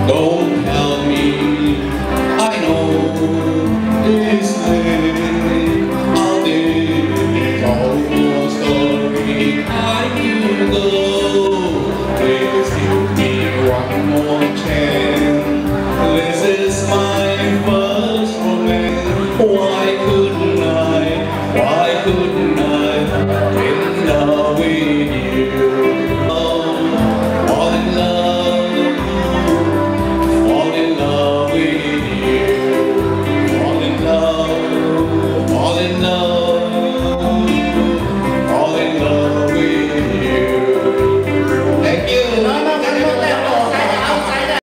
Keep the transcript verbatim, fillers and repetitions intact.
Don't tell me, I know it's late. I'll tell your story. I do go. Please give me one more chance.